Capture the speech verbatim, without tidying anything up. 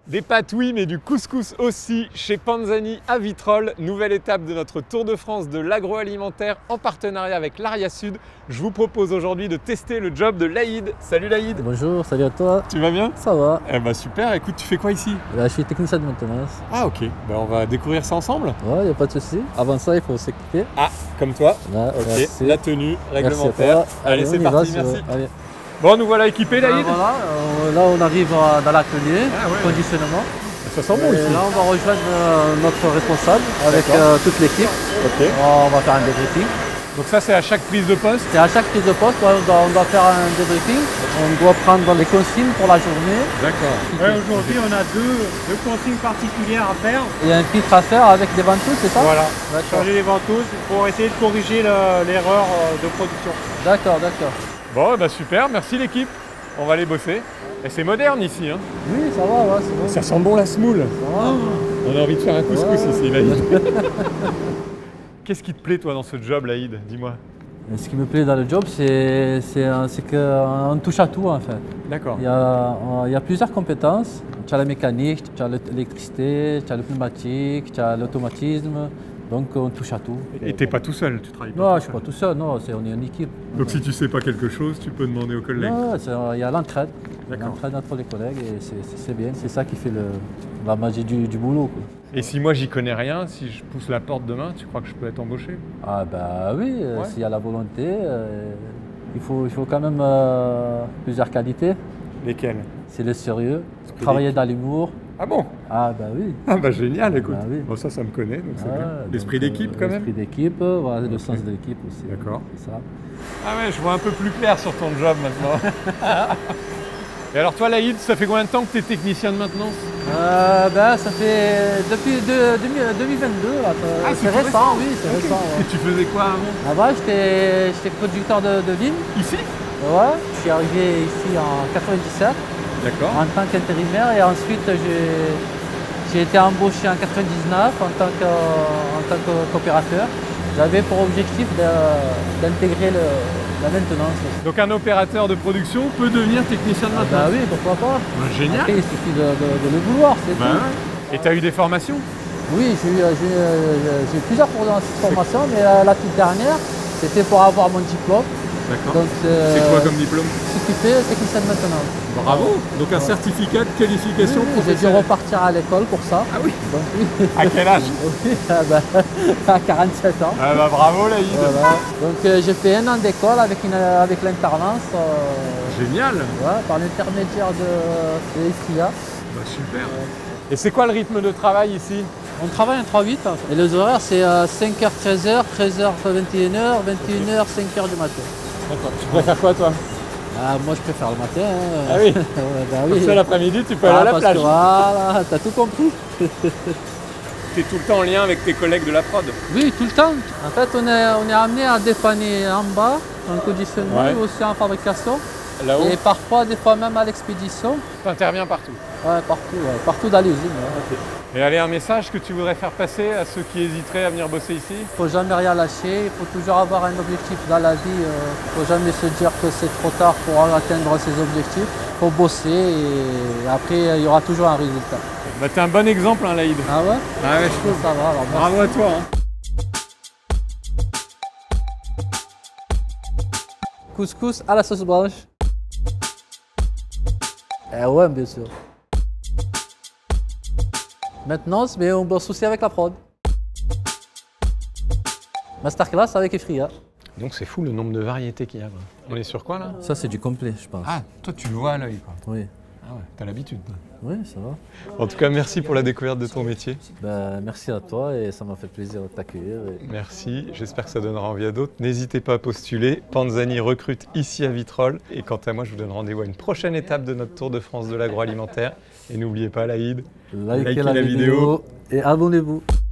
Des pâtes oui, mais du couscous aussi chez Panzani à Vitrolles. Nouvelle étape de notre Tour de France de l'agroalimentaire en partenariat avec l'Aria Sud. Je vous propose aujourd'hui de tester le job de Laïd. Salut Laïd. Bonjour, salut à toi. Tu vas bien? Ça va. Eh bah super, écoute, tu fais quoi ici? Là, je suis technicien de maintenance. Ah ok, bah, on va découvrir ça ensemble. Ouais, y a pas de souci. Avant ça, il faut s'équiper. Ah, comme toi. Là, Ok, merci. la tenue Merci à réglementaire. toi. Allez, c'est on y parti, va, merci. Allez. Bon, nous voilà équipés Laïd. Ah, voilà, euh, là on arrive euh, dans l'atelier, Ah, ouais. conditionnement. Ça sent bon Et ici. là on va rejoindre euh, notre responsable avec D'accord. euh, toute l'équipe. Ok. On va faire un débriefing. Donc ça c'est à chaque prise de poste. Et à chaque prise de poste, ouais, on, doit, on doit faire un débriefing. On doit prendre les consignes pour la journée. D'accord. Ouais, aujourd'hui, on a deux, deux consignes particulières à faire. Il y a un filtre à faire avec des ventouses, c'est ça? Voilà, D'accord. changer les ventouses pour essayer de corriger le- l'erreur euh, de production. D'accord, d'accord. Bon, bah super, merci l'équipe. On va aller bosser. Et c'est moderne ici, hein. Oui, ça va, ouais, c'est bon. Ça sent bon la semoule. Ça va. On a envie de faire un couscous Ouais. ici, Laïd. Qu'est-ce qui te plaît toi dans ce job, Laïd? Dis-moi. Et ce qui me plaît dans le job, c'est qu'on touche à tout en fait. D'accord. Il y a, il y a plusieurs compétences. Tu as la mécanique, tu as l'électricité, tu as le pneumatique, tu as l'automatisme. Donc on touche à tout. Et t'es pas tout seul, tu travailles pas Non, tout je ne suis seul. pas tout seul, non, c'est- on est une équipe. Donc si tu sais pas quelque chose, tu peux demander aux collègues. Non, c'est- il y a l'entraide. D'accord. L'entraide entre les collègues et c'est- c'est c'est bien. C'est ça qui fait le, la magie du, du boulot, quoi. Et si moi j'y connais rien, si je pousse la porte demain, tu crois que je peux être embauché? Ah bah oui, euh, Ouais. s'il y a la volonté, euh, il, faut, il faut quand même euh, plusieurs qualités. Lesquels? C'est le sérieux, Esprit travailler d'équipe. dans l'humour. Ah bon? Ah bah oui. Ah bah génial, écoute. Bah oui. Bon ça, ça me connaît, donc c'est Ah, bien. donc, L'esprit euh, d'équipe quand même? L'esprit d'équipe, euh, voilà, le sens de l'équipe aussi. D'accord. C'est ça. Ah ouais, je vois un peu plus clair sur ton job maintenant. Et alors toi Laïd, ça fait combien de temps que tu es technicien de maintenance? Euh, ben, ça fait depuis de- deux- deux mille vingt-deux, là, ça- Ah, c'est c'est tout récent, récent. oui, c'est Ok. récent. Et Ouais. tu faisais quoi avant? Avant, j'étais j'étais producteur de, de vignes. Ici? Ouais, je suis arrivé ici en quatre-vingt-dix-sept D'accord. en tant qu'intérimaire et ensuite j'ai j'ai été embauché en quatre-vingt-dix-neuf en tant que, en tant que coopérateur. J'avais pour objectif de- d'intégrer le- la maintenance. Donc un opérateur de production peut devenir technicien de Ah maintenance? bah oui, pourquoi pas. Bah, génial. Après, il suffit de, de- de le vouloir, c'est Bah tout. ouais. Et tu as eu des formations? Oui, j'ai eu, j'ai eu- j'ai eu plusieurs formations, mais euh, la toute dernière, c'était pour avoir mon diplôme. D'accord. Donc, C'est quoi comme diplôme? Ce qui fait technicien de maintenance. Bravo. Donc un certificat de qualification Oui, j'ai dû professionnelle. repartir à l'école pour ça. Ah oui. Donc oui, À quel âge? oui, ah bah, à quarante-sept ans. Ah bah bravo Laïd. Voilà. Donc euh, j'ai fait un an d'école avec, une- avec l'internance, euh, Génial. ouais, par l'intermédiaire de, de l'I F I A. Bah super. Et c'est quoi le rythme de travail ici? On travaille en trois huit en fait. Et les horaires c'est euh, cinq heures treize heures, treize heures vingt et une heures, vingt et une heures cinq heures du matin. D'accord. Tu préfères quoi toi? Ah, moi je préfère le matin. Hein. Ah oui. Ouais, bah oui. Comme ça l'après-midi tu peux Ah, aller à la parce plage. que voilà, t'as tout compris. Tu es tout le temps en lien avec tes collègues de la prod. Oui, tout le temps. En fait, on est, on est amené à dépanner en bas, en conditionnement, Ouais. et aussi en fabrication. Là-haut, Et parfois, des fois même à l'expédition. tu interviens partout. Ouais, partout, ouais, partout dans l'usine. Il Et allez, un message que tu voudrais faire passer à ceux qui hésiteraient à venir bosser ici? ne faut jamais rien lâcher, il faut toujours avoir un objectif dans la vie. Il ne faut jamais se dire que c'est trop tard pour atteindre ses objectifs. Il faut bosser et après, il y aura toujours un résultat. Bah t'es un bon exemple hein Laïd. Ah ouais? Ah ouais, je trouve. Ça va, alors merci. Bravo à toi. Hein. Couscous à la sauce blanche. Eh ouais, bien sûr. Maintenance, mais on bosse aussi avec la prod. Masterclass avec Efria. Donc c'est fou le nombre de variétés qu'il y a. quoi. On est sur quoi là? Ça, c'est du complet, je pense. Ah, toi tu le vois à l'œil quoi. Oui. Ah ouais, t'as l'habitude. toi. Oui, ça va. En tout cas, merci pour la découverte de ton métier. Ben, merci à toi et ça m'a fait plaisir de t'accueillir. et- Merci, j'espère que ça donnera envie à d'autres. N'hésitez pas à postuler. Panzani recrute ici à Vitrolles. Et quant à moi, je vous donne rendez-vous à une prochaine étape de notre Tour de France de l'agroalimentaire. Et n'oubliez pas, Laïd, Likez Likez la, la vidéo vidéo et abonnez-vous.